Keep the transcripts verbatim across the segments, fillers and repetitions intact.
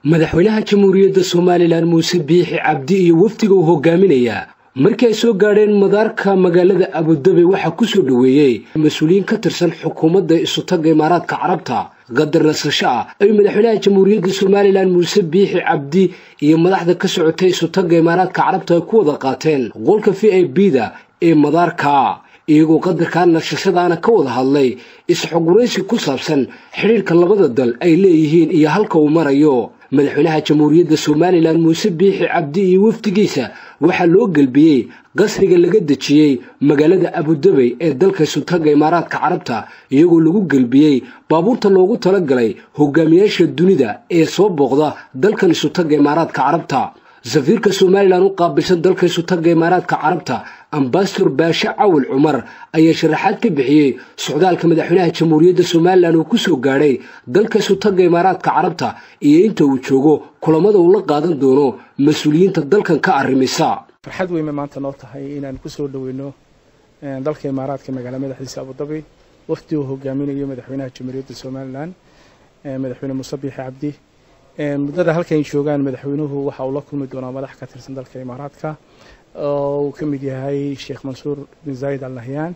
madaxweynaha jamhuuriyadda Soomaaliland Muuse Biixi Cabdi iyo wafdiga uu hogaaminaya markay soo gaadheen madaarka magaalada Abu Dhabi waxa ku soo dhaweeyay mas'uuliyiin ka tirsan xukuumadda isu tagga Imaaraadka Carabta qadar nasasha ay madaxweynaha jamhuuriyadda Soomaaliland Muuse Biixi Cabdi iyo madaxda ka socotay isu tagga Imaaraadka Carabta ku wada qaateen qolka V I P-da ee madaarka iyagoo qadarkan nasashadaana ka wada hadlay isxoguraysi ku saabsan xiriirka labada dal ay leeyihiin iyo halka uu marayo madaxweynaha jamhuuriyadda Soomaaliland Muuse Biixi Cabdi iyo wafdigiisa waxa loo galbiyay qasriga laga dajiyay magaalada Abu Dhabi ee dalka isu tagga Imaaraadka Carabta iyagoo lagu galbiyay baabuurta loogu talagalay hogaamiyaasha dunida ee soo booqda dalkan isu tagga Imaaraadka Carabta safiirka Soomaaliland u qaabilsan dalka isu tagga Imaaraadka Carabta Ambassador Baasha Cawil Cumar ayaa sharaxaad ka bixiyay socdaalka madaxweynaha jamhuuriyadda Soomaaliland oo ku soo gaaray dalka isu tagga Imaaraadka Carabta iyo inta uu joogo kulamada uu la qaadan doono mas'uuliyiinta dalkan ka arrimisa farxad weyn maanta noo tahay inaan ku soo dhaweeyno dalka Imaaraadka magaalada madaxdiisa Abu Dhabi wafdi uu hogaaminayo madaxweynaha jamhuuriyadda Soomaaliland madaxweyne Muuse Biixi Cabdi mudada halkan joogaan madaxweynuhu waxa uu la kulmi doonaa madax ka tirsan dalka Imaaraadka oo ka mid yahay Sheikh Mansour bin Zayed Al Nahyan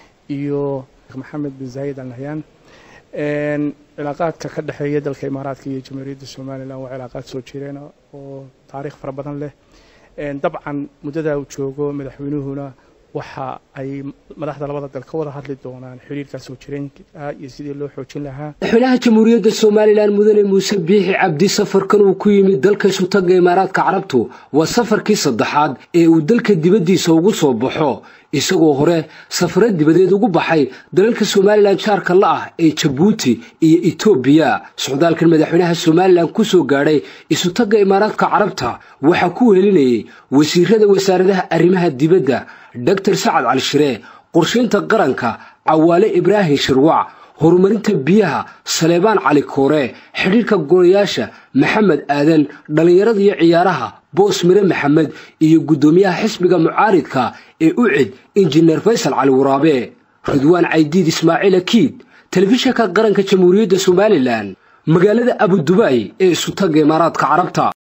iyo Mohammed bin Zayed Al Nahyan een cilaaqaadka ka dhaxeeya dalka Imaaraadka iyo jamhuuriyadda Soomaaliland waa cilaaqaad soo jireen oo taariikh fara badan leh een dabcan mudada uu joogo madaxweynuhuna waxa ay madaxda labada dal ka wada hadli doonaan xiriirka soo jireen iyo sidii loo xoojin lahaa madaxweynaha jamhuuriyadda Soomaaliland mudane Muuse Biixi Cabdi safarkan uu ku yimid dalka isu tagga Imaaraadka Carabtu waa safarkii saddexaad ee uu dalka dibadiisa ugu soo baxo isagoo hore safar dibadeed ugu baxay dalalka Soomaaliland shaarka la ah ee Djibouti iyo Ethiopia socdaalkan madaxweynaha Soomaaliland ku soo gaaray isu tagga Imaaraadka Carabta waxa ku helinayay wasiirada wasaaradaha arrimaha dibadda Doctor Saad Al Shire qorsheynta qaranka Cawaale Ibrahim Shirwac horumarinta biyaha Saleebaan Cali Koore xiriirka golayaasha Maxamed Aadan dhalinyarada iyo ciyaaraha Boos Mire Maxamed iyo gudoomiyaha xisbiga mucaaridka ee U C I D Engineer Faysal Cali Waraabe Ridwaan Caydiid Ismaaciil Akiid telefishinka qaranka jamhuuriyadda Soomaaliland magaalada Abu Dhabi ee isu tagga Imaaraadka Carabta.